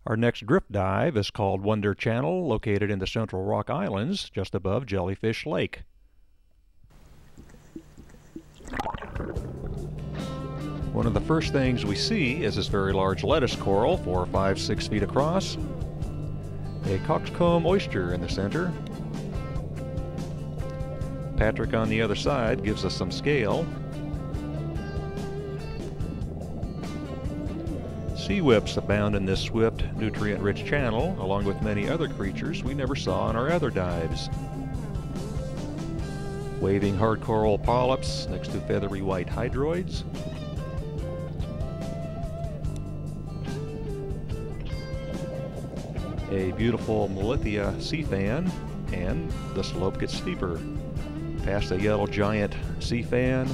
Our next drift dive is called Wonder Channel, located in the central Rock Islands, just above Jellyfish Lake. One of the first things we see is this very large lettuce coral, 4, 5, 6 feet across. A coxcomb oyster in the center. Patrick on the other side gives us some scale. Sea whips abound in this swift, nutrient-rich channel, along with many other creatures we never saw on our other dives. Waving hard coral polyps next to feathery white hydroids. A beautiful Melithia sea fan, and the slope gets steeper. Past a yellow giant sea fan,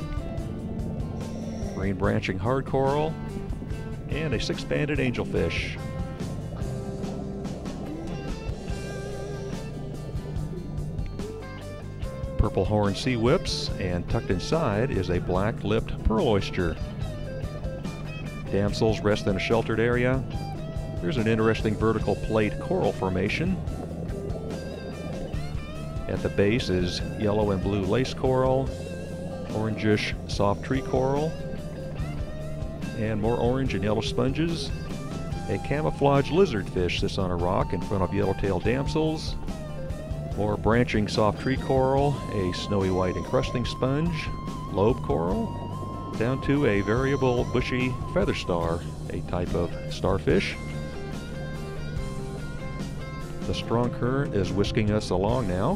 green branching hard coral, and a 6-banded angelfish. Purple horn sea whips, and tucked inside is a black-lipped pearl oyster. Damsels rest in a sheltered area. There's an interesting vertical plate coral formation. At the base is yellow and blue lace coral, orangish soft tree coral, and more orange and yellow sponges. A camouflage lizardfish sits on a rock in front of yellowtail damsels. More branching soft tree coral, a snowy white encrusting sponge, lobe coral, down to a variable bushy feather star, a type of starfish. The strong current is whisking us along now.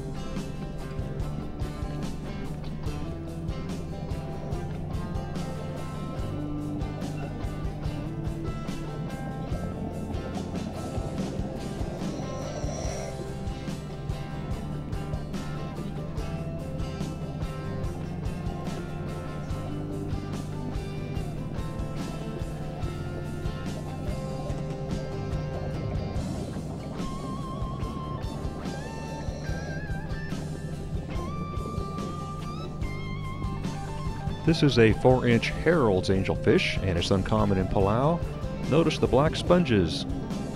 This is a 4-inch Harold's angelfish, and it's uncommon in Palau. Notice the black sponges.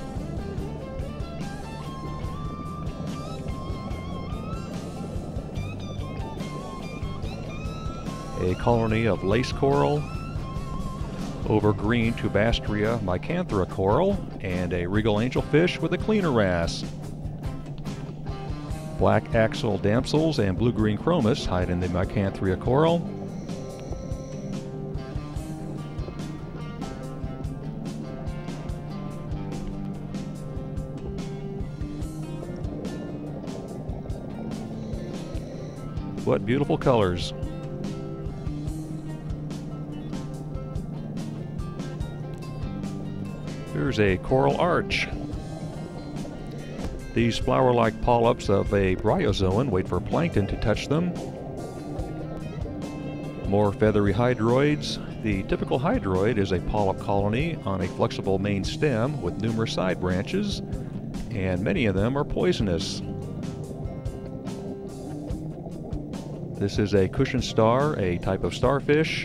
A colony of lace coral, over green Tubastria mycanthera coral, and a regal angelfish with a cleaner wrasse. Black axle damsels and blue-green chromis hide in the mycanthera coral. What beautiful colors. Here's a coral arch. These flower-like polyps of a bryozoan wait for plankton to touch them. More feathery hydroids. The typical hydroid is a polyp colony on a flexible main stem with numerous side branches, and many of them are poisonous. This is a cushion star, a type of starfish.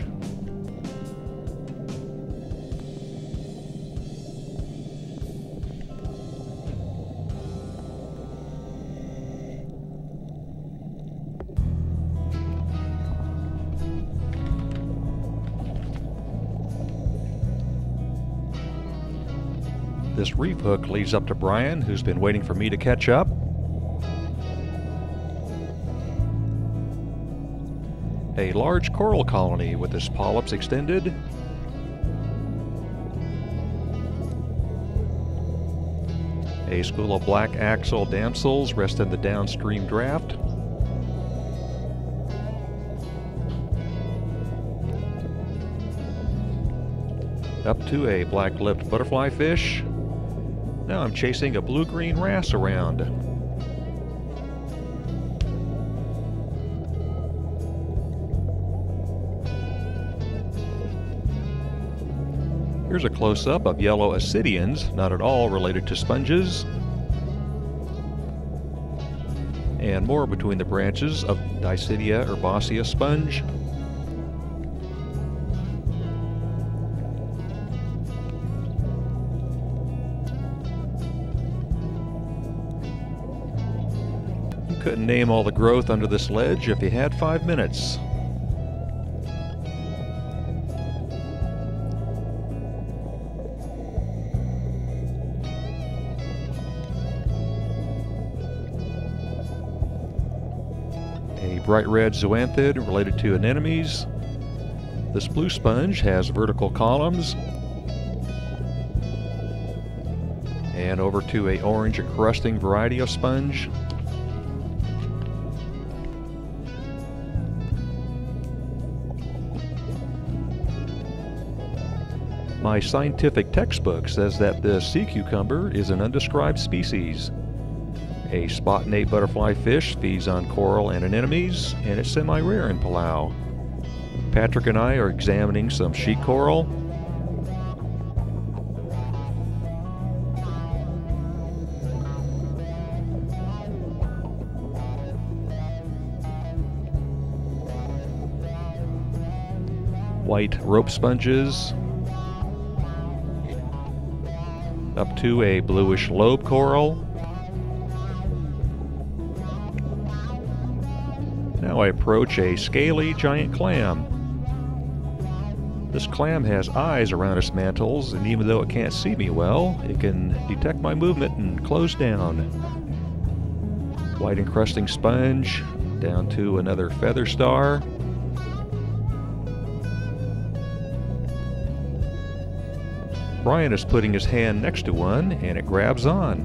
This reef hook leads up to Brian, who's been waiting for me to catch up. A large coral colony with its polyps extended. A school of black axle damsels rest in the downstream draft. Up to a black-lipped butterfly fish. Now I'm chasing a blue-green wrasse around. Here's a close-up of yellow ascidians, not at all related to sponges. And more between the branches of Dicidia herbacea sponge. Couldn't name all the growth under this ledge if you had 5 minutes. A bright red zoanthid related to anemones. This blue sponge has vertical columns. And over to a orange encrusting variety of sponge. My scientific textbook says that the sea cucumber is an undescribed species. A spot-nate butterfly fish feeds on coral and anemones, and it's semi-rare in Palau. Patrick and I are examining some sheet coral. White rope sponges. Up to a bluish lobe coral. Now I approach a scaly giant clam. This clam has eyes around its mantles, and even though it can't see me well, it can detect my movement and close down. White encrusting sponge, down to another feather star. Brian is putting his hand next to one, and it grabs on.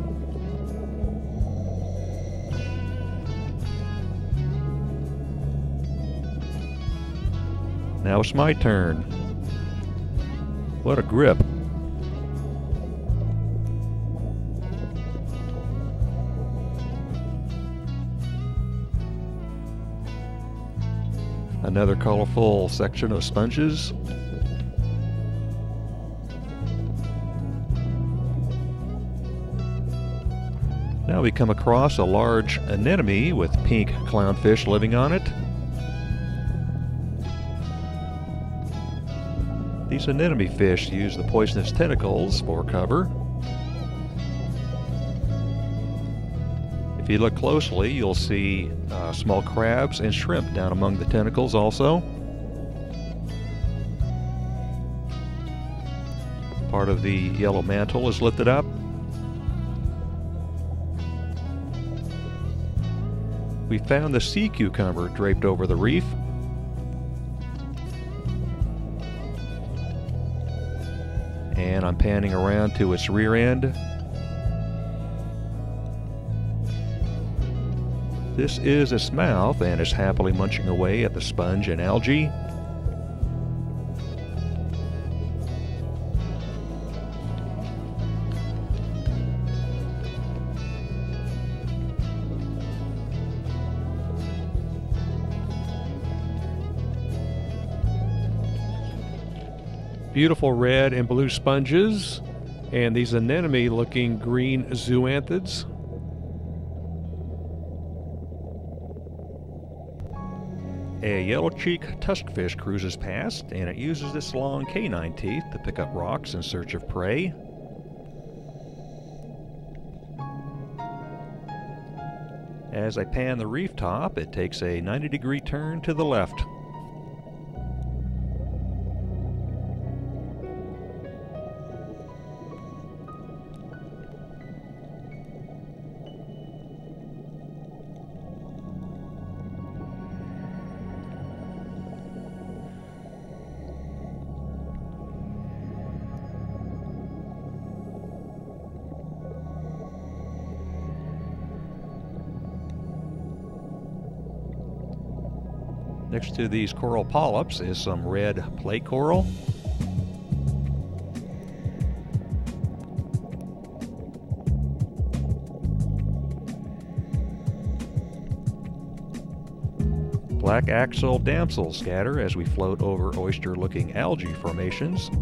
Now it's my turn. What a grip. Another colorful section of sponges. Now we come across a large anemone with pink clownfish living on it. These anemone fish use the poisonous tentacles for cover. If you look closely, you'll see small crabs and shrimp down among the tentacles also. Part of the yellow mantle is lifted up. We found the sea cucumber draped over the reef. And I'm panning around to its rear end. This is its mouth, and it's happily munching away at the sponge and algae. Beautiful red and blue sponges, and these anemone-looking green zoanthids. A yellow-cheeked tuskfish cruises past, and it uses its long canine teeth to pick up rocks in search of prey. As I pan the reef top, it takes a 90-degree turn to the left. Next to these coral polyps is some red plate coral. Black axle damsels scatter as we float over oyster-looking algae formations.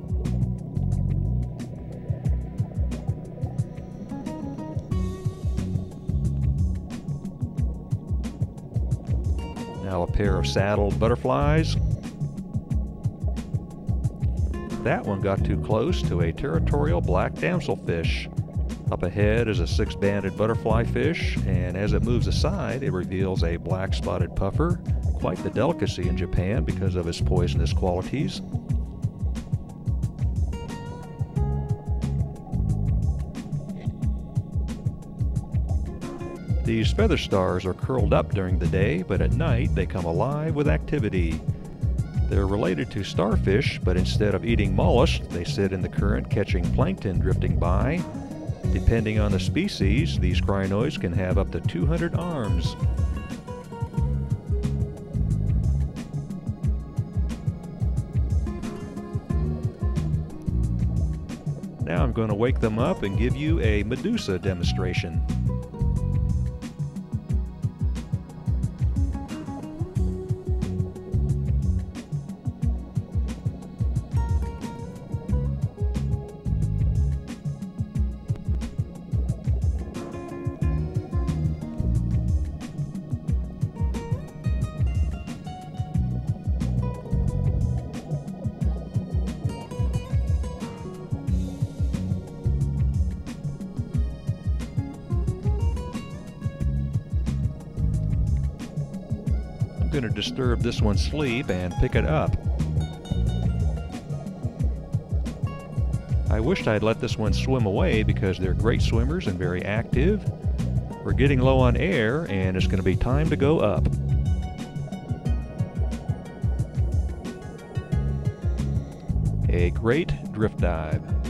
Now a pair of saddled butterflies. That one got too close to a territorial black damselfish. Up ahead is a six-banded butterfly fish, and as it moves aside, it reveals a black-spotted puffer, quite the delicacy in Japan because of its poisonous qualities. These feather stars are curled up during the day, but at night they come alive with activity. They're related to starfish, but instead of eating mollusks, they sit in the current catching plankton drifting by. Depending on the species, these crinoids can have up to 200 arms. Now I'm going to wake them up and give you a Medusa demonstration. I'm going to disturb this one's sleep and pick it up. I wished I'd let this one swim away because they're great swimmers and very active. We're getting low on air and it's going to be time to go up. A great drift dive.